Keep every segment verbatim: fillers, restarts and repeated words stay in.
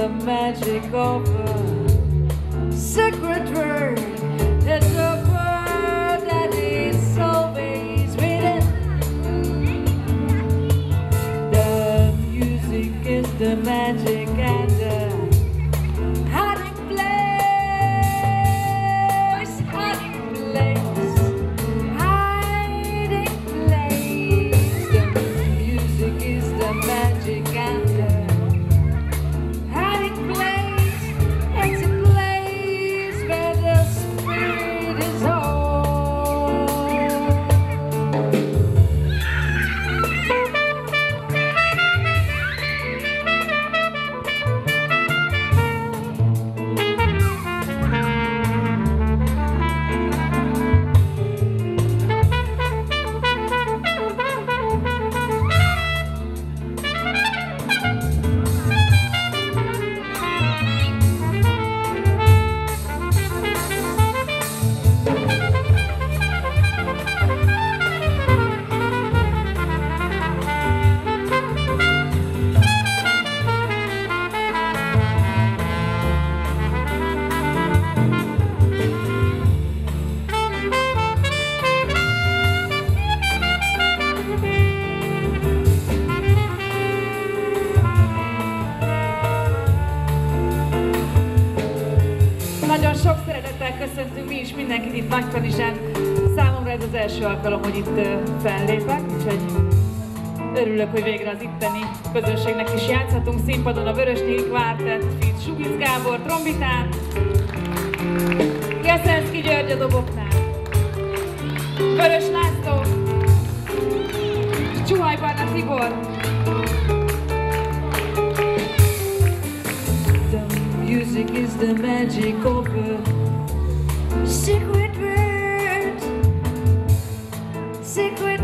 the magic of a secret word. It's a word that is always written. The music is the magic and the hiding place, hiding place, hiding place. The music is the magic and the hiding place. It's a place where the spirit is home. Nagyon sok szeretettel köszöntünk mi is mindenkit itt Nagykanizsán. Számomra ez az első alkalom, hogy itt fellépek, úgyhogy örülök, hogy végre az itteni közönségnek is játszhatunk. Színpadon a Vörös Nyíl Kvártett, feat. Subic Gábor trombitán, Jeszenszky György a doboknál, Vörös László, Csuhaj Barna Tibor. Music is the magic of a secret word, secret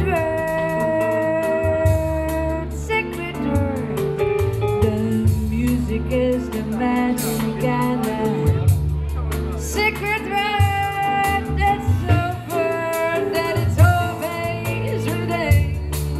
word, secret word. The music is the magic and the secret word. That's a word that it's always within.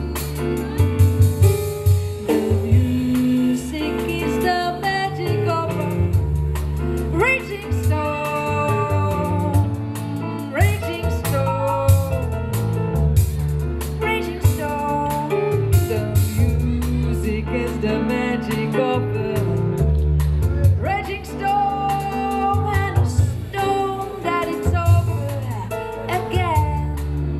The music is the magic of a raging storm, raging storm, raging storm. The music is the magic of the raging storm and a storm that it's over again.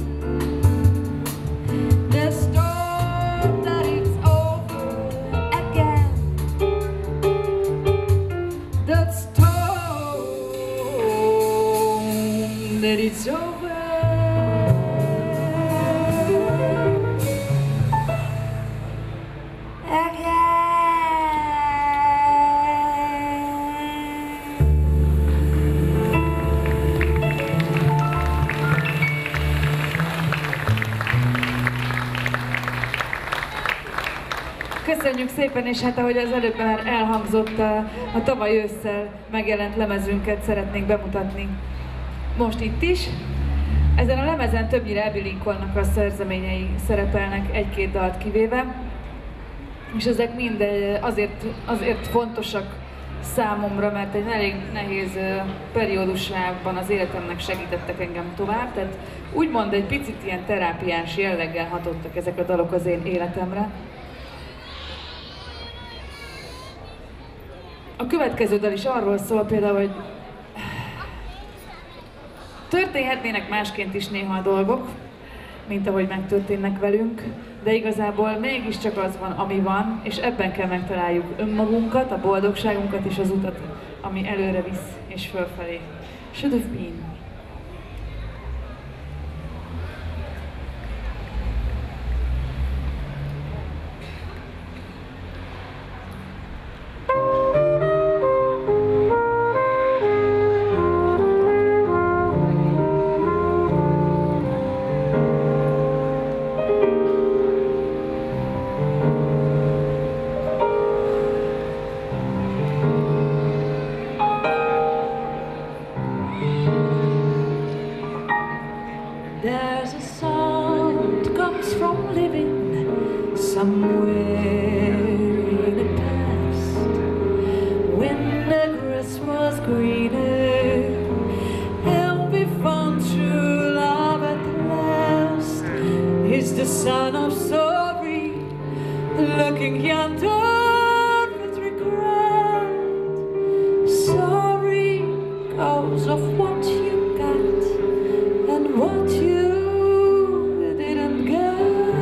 The storm that it's over again. The storm that it's over again. Köszönjük szépen, és hát ahogy az előbb már elhangzott, a, a tavaly ősszel megjelent lemezünket szeretnénk bemutatni most itt is. Ezen a lemezen többnyire Abby Lincolnnak a szerzeményei szerepelnek, egy-két dalt kivéve, és ezek mind azért, azért fontosak számomra, mert egy elég nehéz periódusában az életemnek segítettek engem tovább, tehát úgymond egy picit ilyen terápiás jelleggel hatottak ezek a dalok az én életemre. A következő dal is arról szól például, hogy történhetnének másként is néha a dolgok, mint ahogy megtörténnek velünk, de igazából mégiscsak az van, ami van, és ebben kell megtaláljuk önmagunkat, a boldogságunkat és az utat, ami előre visz és fölfelé. Should have been. There's a sound comes from living somewhere in the past, looking yonder with regret. Sorry cause of what you got and what you didn't get.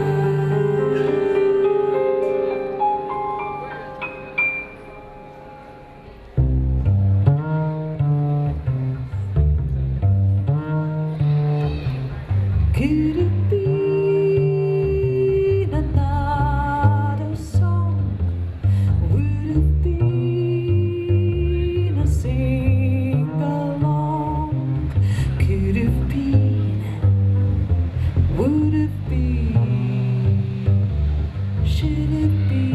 Could it be another song? Would it be a sing-along? Could it be? Would it be? Should it be?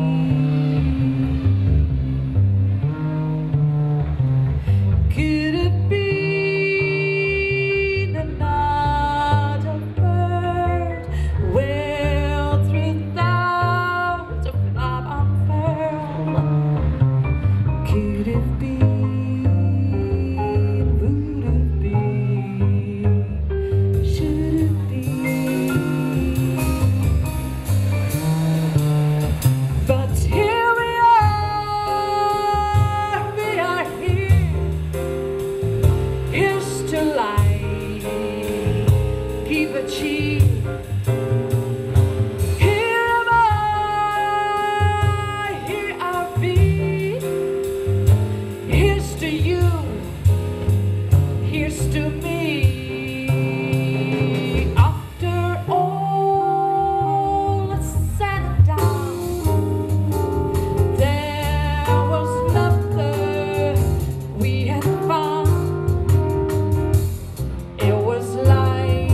Could it be? Keep a cheat. Here am I, here I'll be. Here's to you, here's to me. After all is said and done, there was laughter, we had fun. It was life.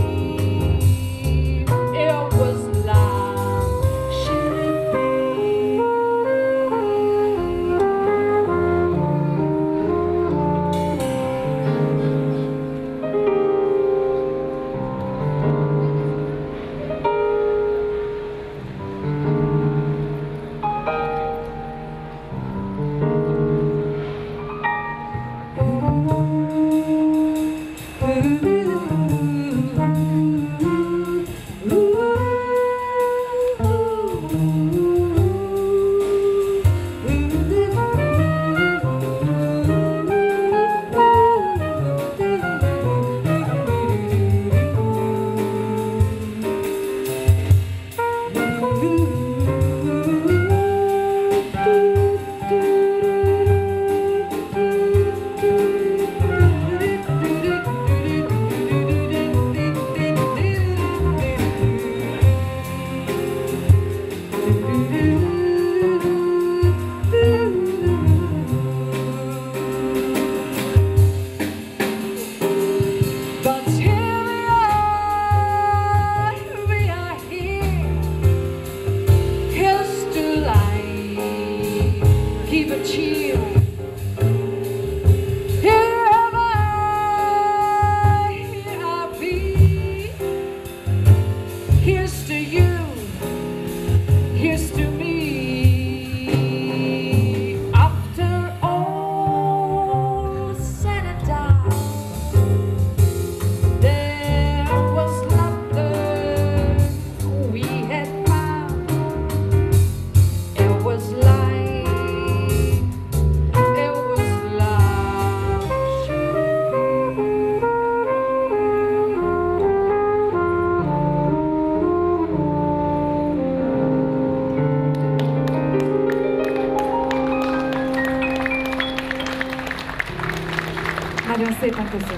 Keep a chill. Here am I, here I'll be. Here's to you, here's to me. After all said and done, there was laughter, we had fun. It was life. Nagyon szépen köszönöm.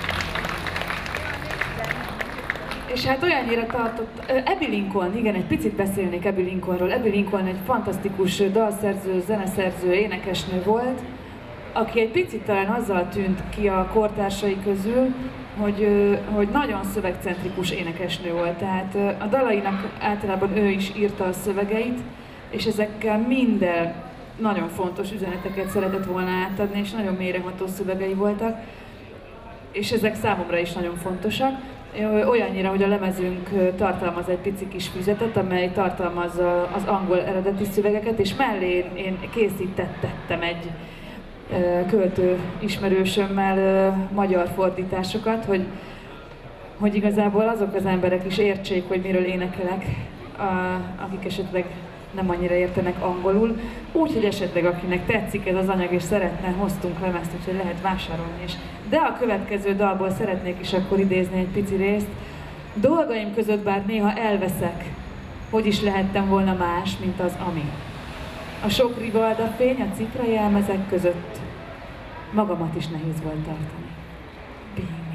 És hát olyannyira tartott... Abby Lincoln, igen, egy picit beszélnék Abby Lincolnról. Abby Lincoln egy fantasztikus dalszerző, zeneszerző, énekesnő volt, aki egy picit talán azzal tűnt ki a kortársai közül, hogy, hogy nagyon szövegcentrikus énekesnő volt. Tehát a dalainak általában ő is írta a szövegeit, és ezekkel minden nagyon fontos üzeneteket szeretett volna átadni, és nagyon mélyreható szövegei voltak, és ezek számomra is nagyon fontosak. Olyannyira, hogy a lemezünk tartalmaz egy pici kis füzetet, amely tartalmazza az angol eredeti szövegeket, és mellé én készítettem egy költő ismerősömmel magyar fordításokat, hogy, hogy igazából azok az emberek is értsék, hogy miről énekelek, akik esetleg nem annyira értenek angolul, úgyhogy esetleg akinek tetszik ez az anyag és szeretne, hoztunk lemezt, úgyhogy lehet vásárolni is. De a következő dalból szeretnék is akkor idézni egy pici részt. Dolgaim között bár néha elveszek, hogy is lehettem volna más, mint az ami. A sok rivalda fény a cipra jelmezek között, magamat is nehéz volt tartani. Being me.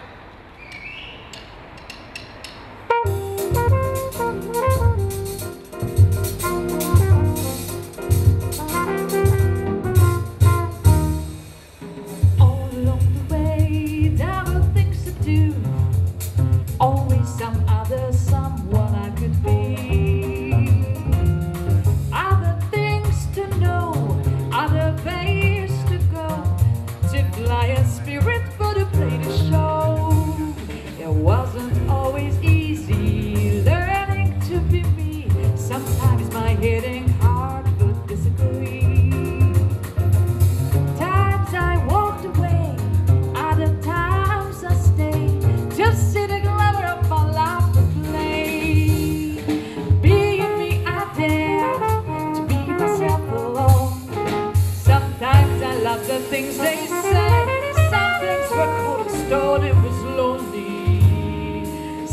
The things they said, some things were cold as stone, it was lonely.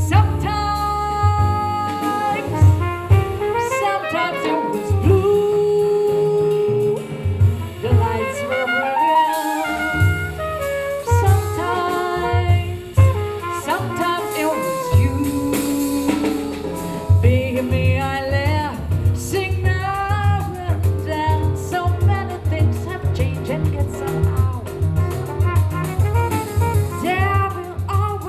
Sometimes, sometimes it was blue, the lights were brilliant. Sometimes, sometimes it was you. Being me, I left, sing now and then. So many things have changed and get somehow. There will always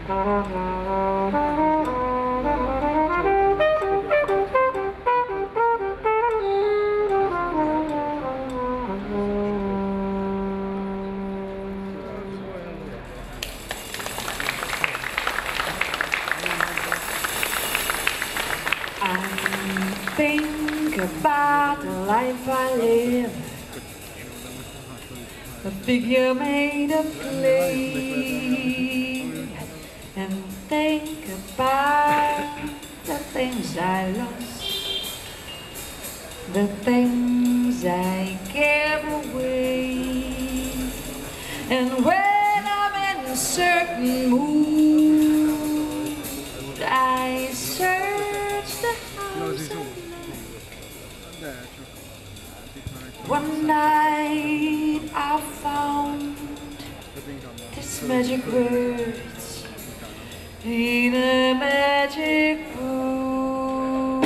Think about the life I live, the figure made of clay, and think about the things I lost, the things I gave away. And when I'm in a certain mood, I search the house. One night I found this magic words in a magic book.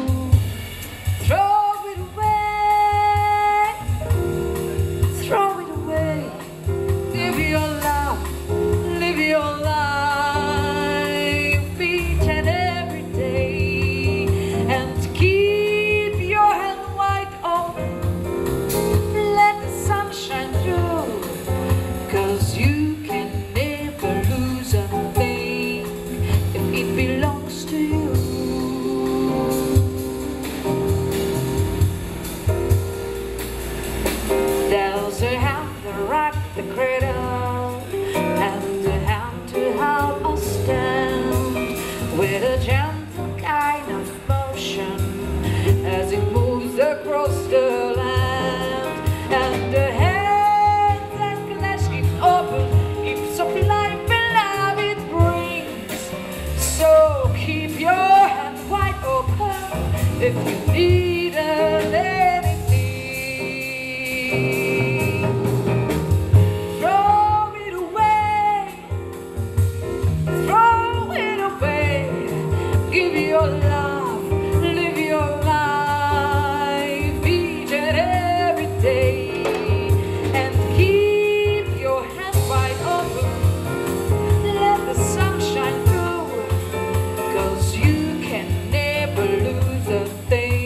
Throw it away, throw it away. Live your life, live your life each and every day, and keep your hand wide open. Let the sun shine through, 'cause you can never lose a thing if it belongs to you. There's a hand to rock the cradle, and a hand to help us stand, with a gentle kind of motion as it moves across the land. And the hand that glass keeps open, keeps of life and love it brings. So keep your hand wide open if you need anything. Throw it away, throw it away. Give your love, live your life each and every day. Thing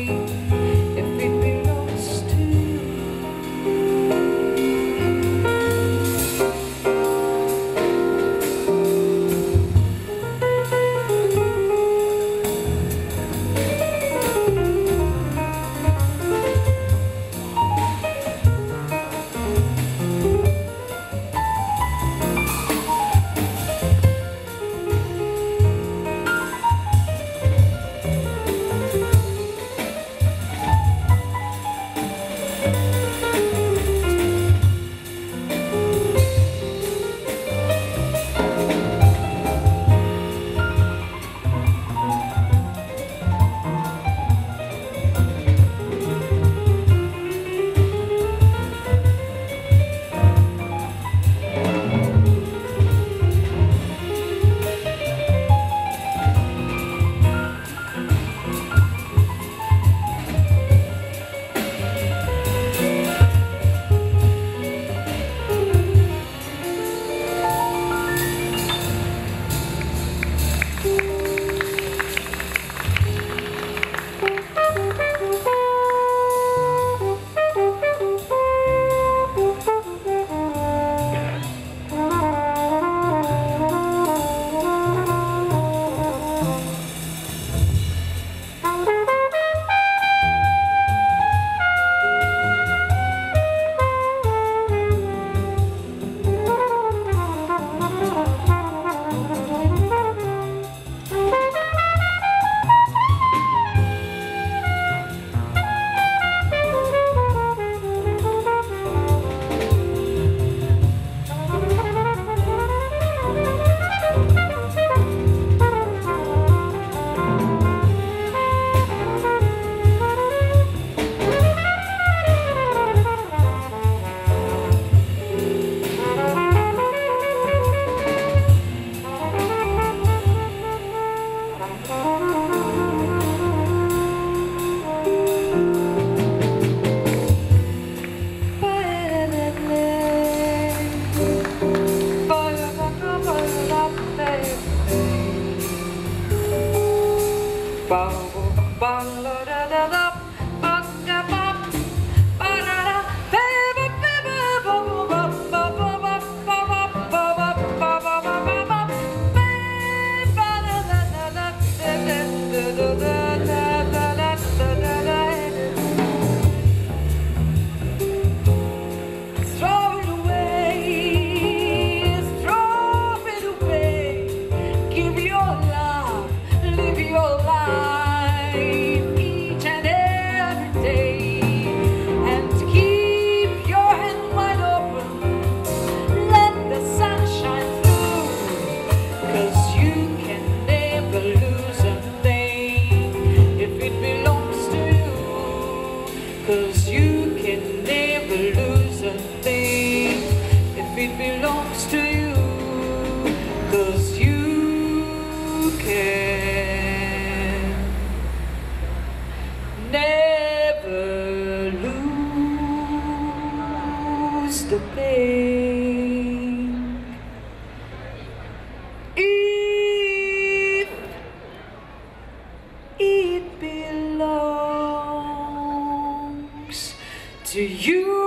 To you.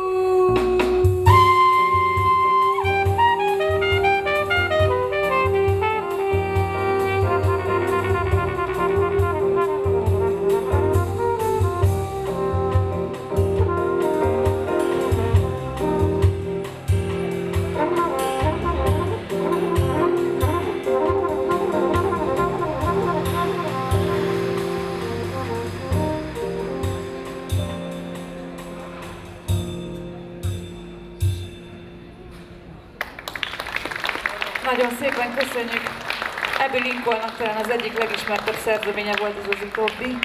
Nagyon szépen köszönjük. Abby Lincolnnak talán az egyik legismertebb szerzeménye volt ez az utóbbi,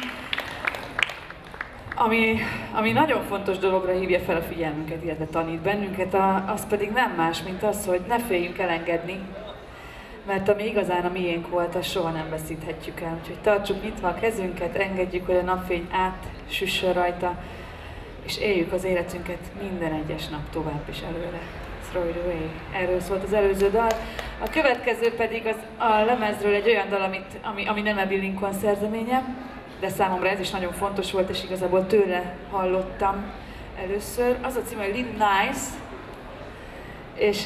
ami, ami nagyon fontos dologra hívja fel a figyelmünket, illetve tanít bennünket, a, az pedig nem más, mint az, hogy ne féljünk elengedni, mert ami igazán a miénk volt, azt soha nem veszíthetjük el. Úgyhogy tartsuk nyitva a kezünket, engedjük, hogy a napfény átsüssön rajta, és éljük az életünket minden egyes nap tovább is előre. Throw it away. Erről szólt az előző dal. A következő pedig az, a lemezről egy olyan dal, amit, ami, ami nem Abby Lincoln szerzeménye, de számomra ez is nagyon fontos volt, és igazából tőle hallottam először. Az a címe, hogy Little Nice, és,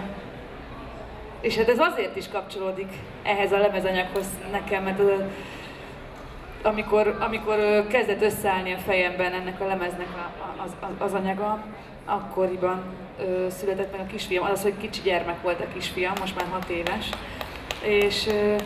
és hát ez azért is kapcsolódik ehhez a lemezanyaghoz nekem, mert az, amikor, amikor kezdett összeállni a fejemben ennek a lemeznek az, az, az anyaga, akkoriban ö, született meg a kisfiam, az, hogy kicsi gyermek volt a kisfiam, most már hat éves, és, ö,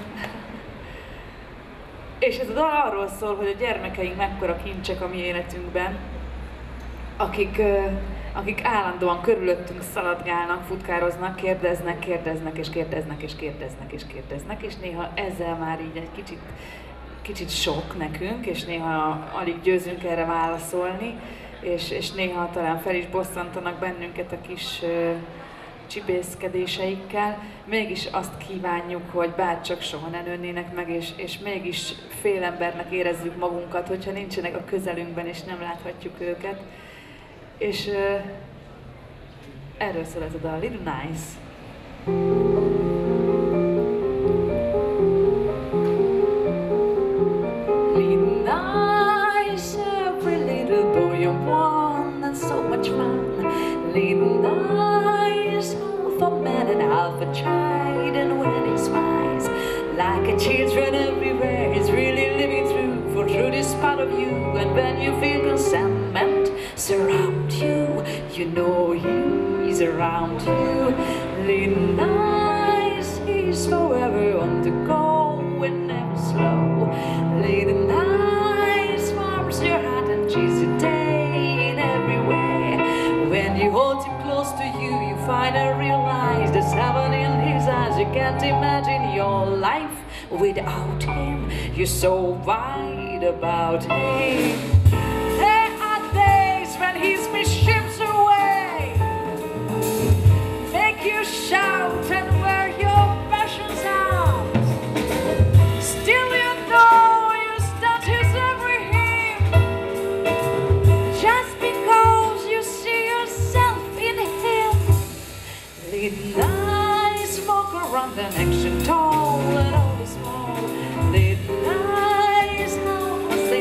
és ez a dal arról szól, hogy a gyermekeink mekkora kincsek a mi életünkben, akik, ö, akik állandóan körülöttünk szaladgálnak, futkároznak, kérdeznek, kérdeznek, és kérdeznek, és kérdeznek, és kérdeznek, és néha ezzel már így egy kicsit, kicsit sok nekünk, és néha alig győzünk erre válaszolni, És, és néha talán fel is bosszantanak bennünket a kis uh, csibészkedéseikkel. Mégis azt kívánjuk, hogy bárcsak soha ne nőnének meg, és, és mégis félembernek érezzük magunkat, hogyha nincsenek a közelünkben, és nem láthatjuk őket. És uh, erről szól ez a dal, Little Nice. So much fun, little nice, half a man and half a child, and when he smiles like a children everywhere, he's really living through, for through this part of you, and when you feel contentment surround you, you know he's around you. Little nice, he's forever on the go and never slow. Little nice, warms your heart and cheers your day. When you hold him close to you, you find and realize there's heaven in his eyes. You can't imagine your life without him. You're so wide about him. There are days when his mischiefs away, make you shout and wear your passions out. Still you know you stand his every hymn, just because you see yourself in him. Little eyes walk around an action tall and all is small. Little eyes, how was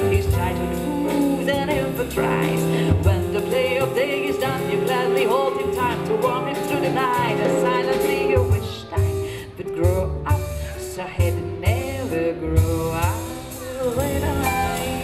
fries. When the play of day is done, you gladly hold him time to walk him through the night, and silently you wish time would grow up, so he'd never grow up with a light.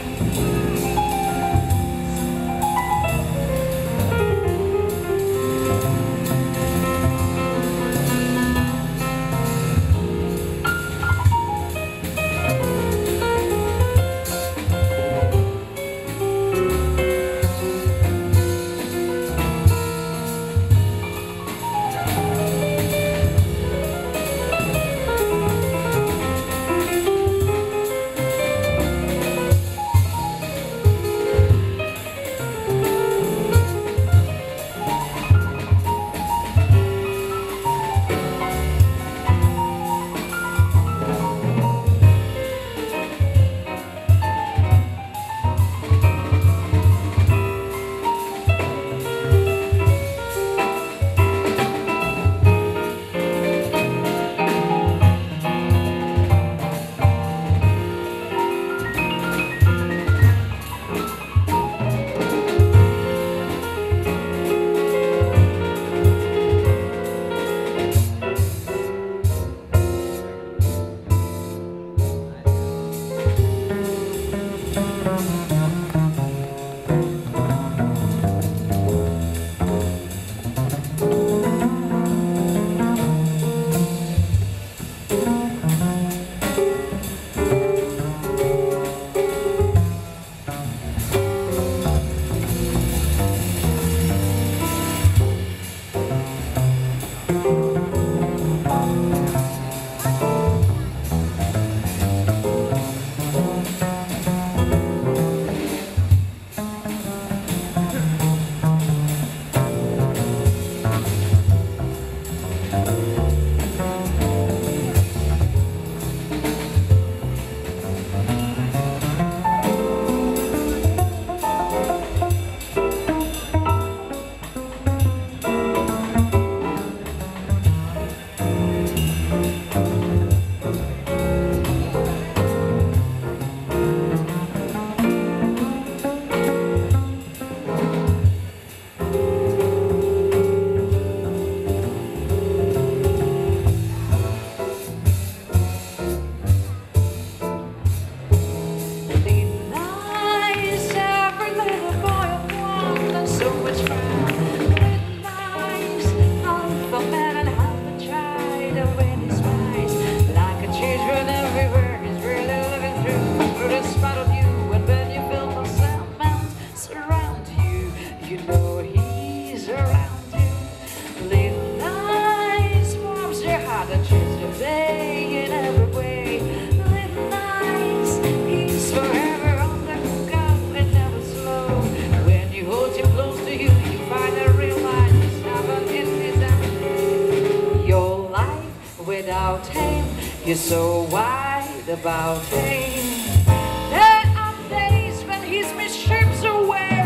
Without him, you're so wide about him. There are days when his mischiefs away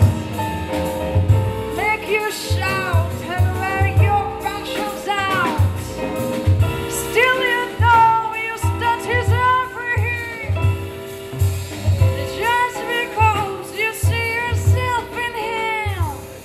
make you shout and wear your passions out. Still you know you stand his everything, just because you see yourself in him.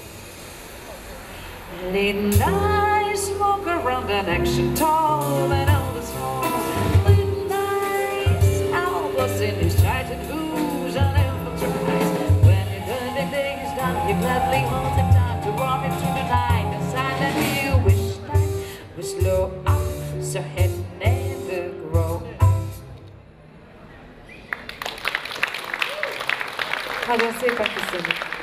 Late night, smoke around an action tall and all the small. Late nights, Albus in his tightened booze and elephant tries. When the early day is done, you gladly hold the time to walk him through the night, and silently you wish time would slow up, so he'd never grow up. Nagyon szépen köszönjük!